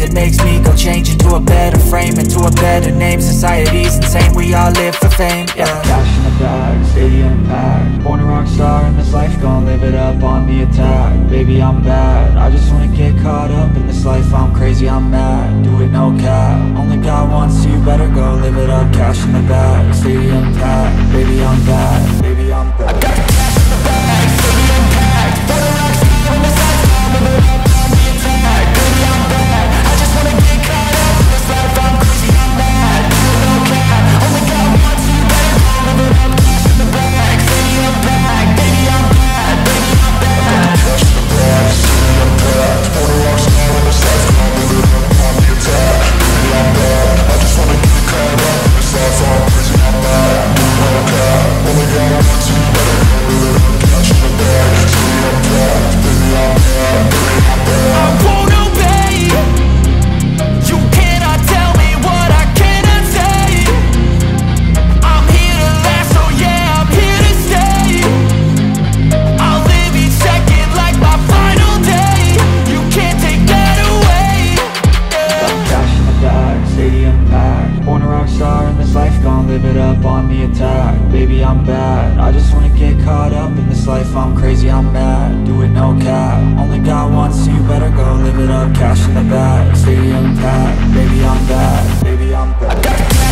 it makes me go change into a better frame, into a better name. Society's insane, we all live for fame, yeah. Cash in the bag, stadium packed. Born a rock star in this life, gon' live it up on the attack. Baby, I'm bad, I just wanna get caught up in this life. I'm crazy, I'm mad, do it no cap. Only God wants you, better go live it up. Cash in the bag, stadium packed. Baby, I'm bad, baby, I'm bad. I got the cash in the bag, stadium packed. Born a rock star in this life, gon' live it up on the attack. Baby, I'm bad, I just wanna get caught up in this life. I'm crazy, I'm mad, do it no cap. Only God wants you, better go live it up. Cash in the bag, stadium packed. Baby, I'm bad, baby, I'm bad. Cash in the bag, stadium packed. Born a rock star in this life, gon' live it up on the attack. Baby, I'm bad, I just wanna get caught up in this life. I'm crazy, I'm mad, do it no cap. Only God wants you, better go live it up. Cash in the bag, stadium packed. Baby, I'm bad, baby, I'm bad. I won't obey. You cannot tell me what I cannot say. I'm here to last, so yeah, I'm here to stay. I'll live each second like my final day. You can't take that away, yeah. Got cash in the bag, stadium packed. Born a rock star in this life, gon' live it up on the attack. Baby, I'm bad, I just wanna get caught up in this life. I'm crazy, I'm mad, do it no cap. Only God wants you, better go live it up. Cash in the bag, stadium packed. Baby, I'm bad, baby, I'm bad. I got